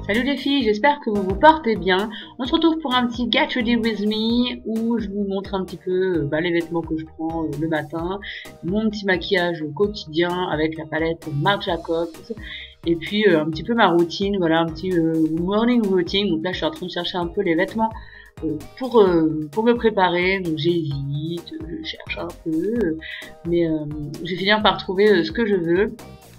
Salut les filles, j'espère que vous vous portez bien. On se retrouve pour un petit Get Ready With Me où je vous montre un petit peu les vêtements que je prends le matin, mon petit maquillage quotidien avec la palette Marc Jacobs et puis un petit peu ma routine, voilà un petit morning routine. Donc là je suis en train de chercher un peu les vêtements pour me préparer, donc j'hésite, je cherche un peu, mais je vais finir par trouver ce que je veux.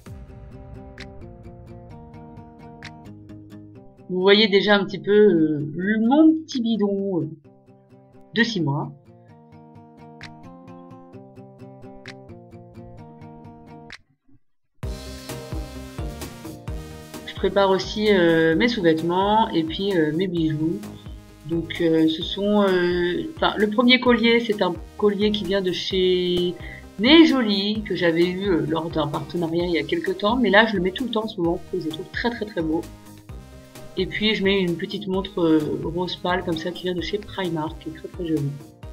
Vous voyez déjà un petit peu mon petit bidon de 6 mois. Je prépare aussi mes sous-vêtements et puis mes bijoux. Donc ce sont... le premier collier, c'est un collier qui vient de chez Né Jolie, que j'avais eu lors d'un partenariat il y a quelques temps. Mais là, je le mets tout le temps en ce moment, parce que je le trouve très très très beau. Et puis je mets une petite montre rose pâle comme ça qui vient de chez Primark, qui est très très jolie.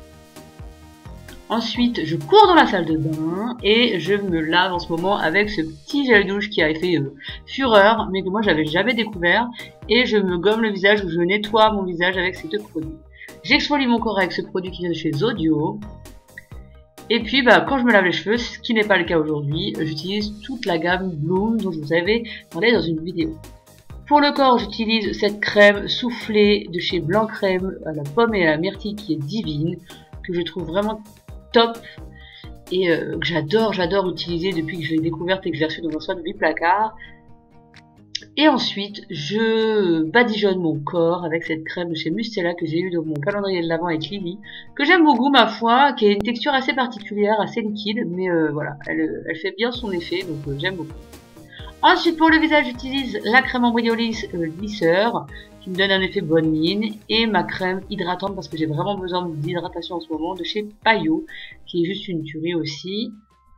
Ensuite, je cours dans la salle de bain et je me lave en ce moment avec ce petit gel douche qui a fait fureur, mais que moi j'avais jamais découvert. Et je me gomme le visage ou je nettoie mon visage avec ces deux produits. J'exfolie mon corps avec ce produit qui vient de chez Zodio. Et puis quand je me lave les cheveux, ce qui n'est pas le cas aujourd'hui, j'utilise toute la gamme Bloom dont je vous avais parlé dans une vidéo. Pour le corps, j'utilise cette crème soufflée de chez Blanc Crème à la pomme et à la myrtille qui est divine, que je trouve vraiment top et que j'adore utiliser depuis que je l'ai découverte et que je l'ai reçue dans un soin de placard. Et ensuite, je badigeonne mon corps avec cette crème de chez Mustela que j'ai eue dans mon calendrier de l'Avent avec Lily, que j'aime beaucoup ma foi, qui a une texture assez particulière, assez liquide, mais voilà, elle fait bien son effet, donc j'aime beaucoup. Ensuite, pour le visage, j'utilise la crème embryolisse lisseur qui me donne un effet bonne mine et ma crème hydratante parce que j'ai vraiment besoin d'hydratation en ce moment de chez Payot qui est juste une tuerie aussi.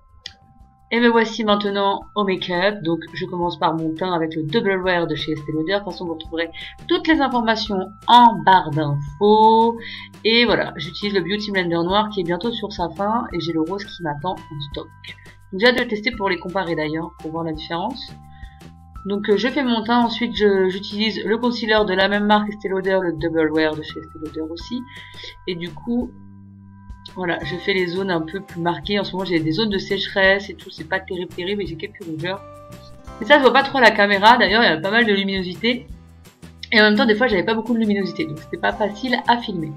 Et me voici maintenant au make-up. Donc, je commence par mon teint avec le Double Wear de chez Estée Lauder. De toute façon, vous retrouverez toutes les informations en barre d'infos. Et voilà, j'utilise le Beauty Blender noir qui est bientôt sur sa fin et j'ai le rose qui m'attend en stock. Donc j'ai hâte de le tester pour les comparer d'ailleurs, pour voir la différence. Donc je fais mon teint, ensuite j'utilise le concealer de la même marque Estée Lauder, le Double Wear de chez Estée Lauder aussi. Et du coup, voilà, je fais les zones un peu plus marquées. En ce moment j'ai des zones de sécheresse et tout, c'est pas terrible, mais j'ai quelques rougeurs. Mais ça je vois pas trop à la caméra, d'ailleurs il y a pas mal de luminosité. Et en même temps des fois j'avais pas beaucoup de luminosité, donc c'était pas facile à filmer.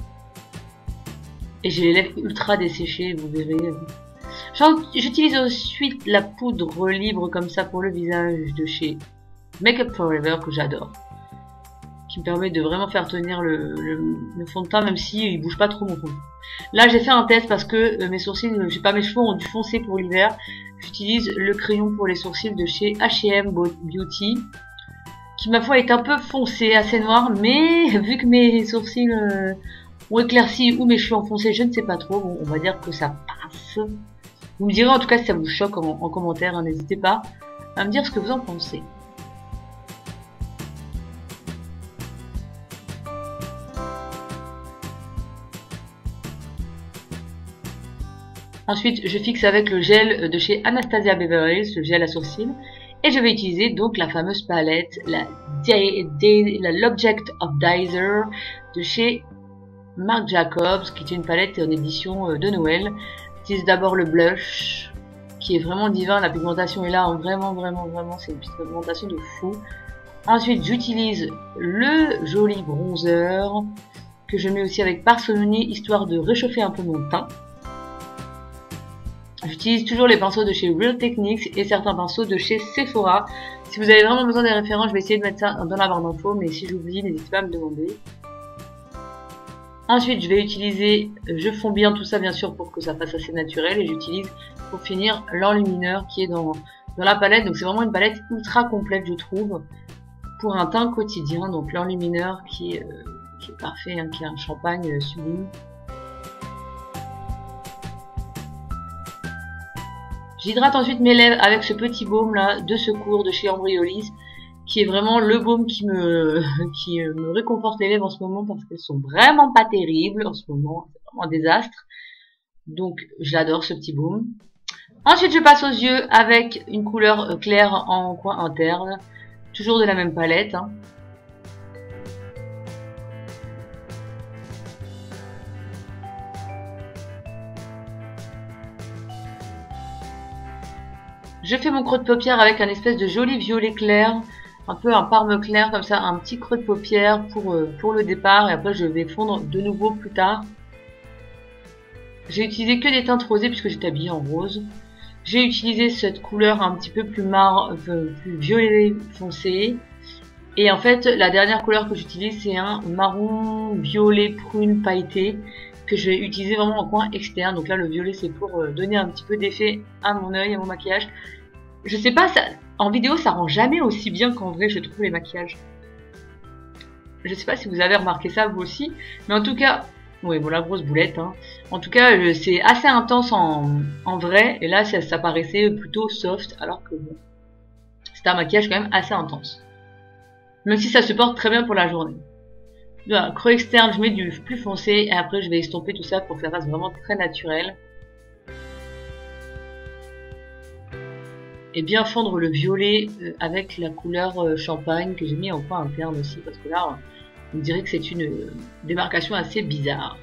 Et j'ai les lèvres ultra desséchées, vous verrez. J'utilise ensuite la poudre libre comme ça pour le visage de chez Make Up For Ever que j'adore, qui me permet de vraiment faire tenir le fond de teint même si il bouge pas trop mon fond. Là j'ai fait un test parce que mes sourcils, je sais pas, mes cheveux ont dû foncer pour l'hiver. J'utilise le crayon pour les sourcils de chez H&M Beauty, qui ma foi est un peu foncé, assez noir, mais vu que mes sourcils ont éclairci ou mes cheveux ont foncé, je ne sais pas trop, bon, on va dire que ça passe. Vous me direz en tout cas si ça vous choque en commentaire, hein, n'hésitez pas à me dire ce que vous en pensez. Ensuite, je fixe avec le gel de chez Anastasia Beverly Hills, le gel à sourcils. Et je vais utiliser donc la fameuse palette, l'Object of Desire de chez Marc Jacobs, qui est une palette en édition de Noël. J'utilise d'abord le blush, qui est vraiment divin, la pigmentation est là, vraiment, c'est une pigmentation de fou. Ensuite, j'utilise le joli bronzer, que je mets aussi avec parcimonie, histoire de réchauffer un peu mon teint. J'utilise toujours les pinceaux de chez Real Techniques et certains pinceaux de chez Sephora. Si vous avez vraiment besoin des références, je vais essayer de mettre ça dans la barre d'infos, mais si j'oublie, n'hésitez pas à me demander. Ensuite, je vais utiliser, je fonds bien tout ça bien sûr pour que ça fasse assez naturel et j'utilise pour finir l'enlumineur qui est dans la palette. Donc c'est vraiment une palette ultra complète je trouve pour un teint quotidien. Donc l'enlumineur qui est parfait, hein, qui est un champagne sublime. J'hydrate ensuite mes lèvres avec ce petit baume là de secours de chez Embryolisse, qui est vraiment le baume qui me réconforte les lèvres en ce moment parce qu'elles sont vraiment pas terribles en ce moment, c'est vraiment un désastre. Donc j'adore ce petit baume. Ensuite je passe aux yeux avec une couleur claire en coin interne, toujours de la même palette, hein. Je fais mon creux de paupière avec un espèce de joli violet clair, un peu un parme clair comme ça, un petit creux de paupière pour le départ, et après je vais fondre de nouveau plus tard. J'ai utilisé que des teintes rosées puisque j'étais habillée en rose. J'ai utilisé cette couleur un petit peu plus plus violet foncé. Et en fait, la dernière couleur que j'utilise, c'est un marron violet prune pailleté que je vais utiliser vraiment en coin externe. Donc là, le violet, c'est pour donner un petit peu d'effet à mon œil, à mon maquillage. Je sais pas, en vidéo, ça rend jamais aussi bien qu'en vrai, je trouve, les maquillages. Je sais pas si vous avez remarqué ça, vous aussi. Mais en tout cas, oui, bon, la grosse boulette, hein. En tout cas, c'est assez intense en vrai. Et là, ça paraissait plutôt soft, alors que bon, c'est un maquillage quand même assez intense. Même si ça se porte très bien pour la journée. Voilà, creux externe, je mets du plus foncé et après je vais estomper tout ça pour que ça fasse vraiment très naturel. Et bien fondre le violet avec la couleur champagne que j'ai mis en coin interne aussi, parce que là, on dirait que c'est une démarcation assez bizarre.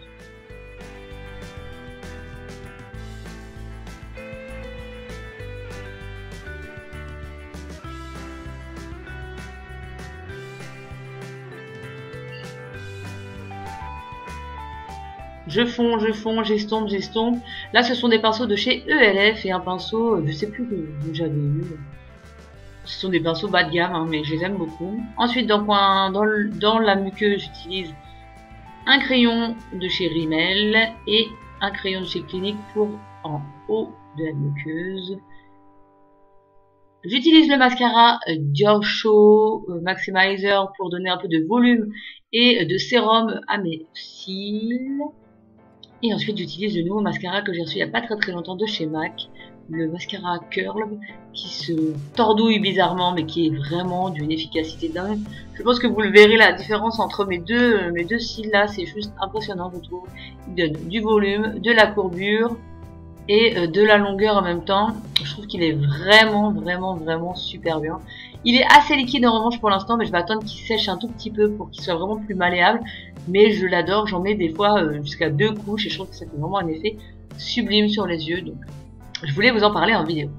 Je fonds, j'estompe, j'estompe. Là, ce sont des pinceaux de chez ELF et un pinceau, je sais plus que j'avais eu. Ce sont des pinceaux bas de gamme, hein, mais je les aime beaucoup. Ensuite, dans la muqueuse, j'utilise un crayon de chez Rimmel et un crayon de chez Clinique pour en haut de la muqueuse. J'utilise le mascara Dior Show Maximizer pour donner un peu de volume et de sérum à mes cils. Et ensuite, j'utilise le nouveau mascara que j'ai reçu il n'y a pas très longtemps de chez MAC, le mascara Curl, qui se tordouille bizarrement, mais qui est vraiment d'une efficacité dingue. Je pense que vous le verrez, la différence entre mes deux cils là, c'est juste impressionnant, je trouve. Il donne du volume, de la courbure et de la longueur en même temps. Je trouve qu'il est vraiment super bien. Il est assez liquide en revanche pour l'instant, mais je vais attendre qu'il sèche un tout petit peu pour qu'il soit vraiment plus malléable. Mais je l'adore, j'en mets des fois jusqu'à 2 couches et je trouve que ça fait vraiment un effet sublime sur les yeux. Donc je voulais vous en parler en vidéo.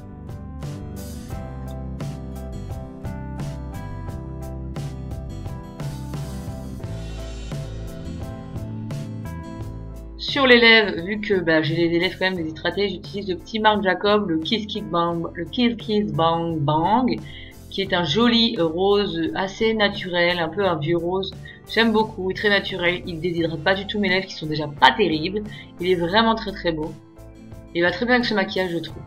Sur les lèvres, vu que j'ai les lèvres quand même déshydratées, j'utilise le petit Marc Jacob, le Kiss Kiss Bang Bang, qui est un joli rose assez naturel, un peu un vieux rose. J'aime beaucoup, il est très naturel, il déshydrate pas du tout mes lèvres qui sont déjà pas terribles. Il est vraiment très beau. Il va très bien avec ce maquillage, je trouve.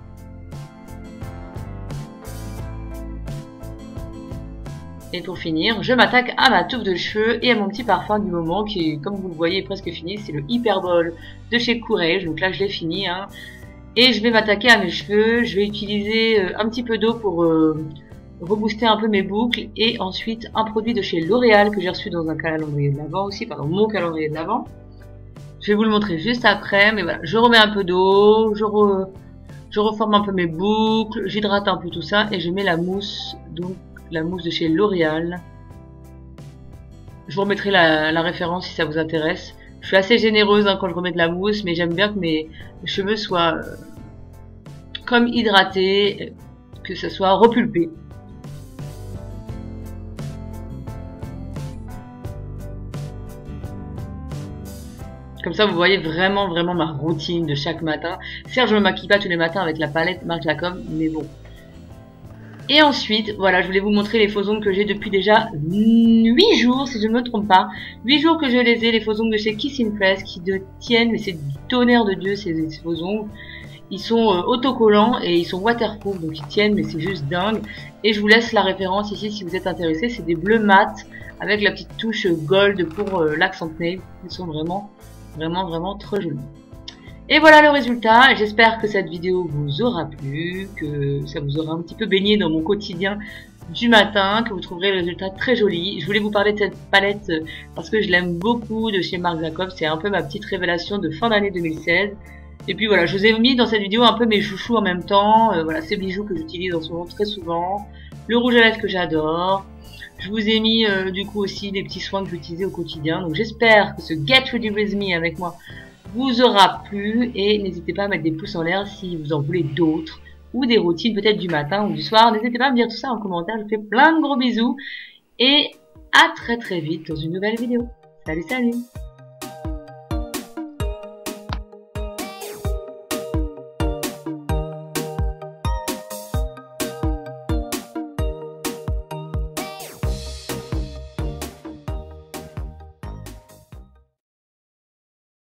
Et pour finir, je m'attaque à ma touffe de cheveux et à mon petit parfum du moment qui, comme vous le voyez, est presque fini. C'est le Hyperball de chez Courrèges. Donc là, je l'ai fini. Hein. Et je vais m'attaquer à mes cheveux. Je vais utiliser un petit peu d'eau pour rebooster un peu mes boucles. Et ensuite, un produit de chez L'Oréal que j'ai reçu dans un calendrier de l'Avent aussi. Pardon, mon calendrier de l'Avent. Je vais vous le montrer juste après. Mais voilà, je remets un peu d'eau. Je reforme un peu mes boucles. J'hydrate un peu tout ça. Et je mets la mousse. Donc, la mousse de chez L'Oréal. Je vous remettrai la référence si ça vous intéresse. Je suis assez généreuse quand je remets de la mousse, mais j'aime bien que mes cheveux soient comme hydratés, que ça soit repulpé. Comme ça, vous voyez vraiment ma routine de chaque matin. Certes, je me maquille pas tous les matins avec la palette Marc Jacob, mais bon. Et ensuite, voilà, je voulais vous montrer les faux ongles que j'ai depuis déjà 8 jours, si je ne me trompe pas. 8 jours que je les ai, les faux ongles de chez Kiss Press, qui tiennent, mais c'est du tonnerre de Dieu, ces faux ongles. Ils sont autocollants et ils sont waterproof, donc ils tiennent, mais c'est juste dingue. Et je vous laisse la référence ici si vous êtes intéressé. C'est des bleus mat avec la petite touche gold pour l'accent nail. Ils sont vraiment très jolis. Et voilà le résultat, j'espère que cette vidéo vous aura plu, que ça vous aura un petit peu baigné dans mon quotidien du matin, que vous trouverez le résultat très joli. Je voulais vous parler de cette palette parce que je l'aime beaucoup de chez Marc Jacob, c'est un peu ma petite révélation de fin d'année 2016. Et puis voilà, je vous ai mis dans cette vidéo un peu mes chouchous en même temps, voilà ces bijoux que j'utilise en ce moment très souvent, le rouge à lèvres que j'adore. Je vous ai mis du coup aussi des petits soins que j'utilisais au quotidien, donc j'espère que ce Get Ready With Me avec moi vous aura plu et n'hésitez pas à mettre des pouces en l'air si vous en voulez d'autres ou des routines peut-être du matin ou du soir. N'hésitez pas à me dire tout ça en commentaire. Je vous fais plein de gros bisous et à très vite dans une nouvelle vidéo. Salut, salut!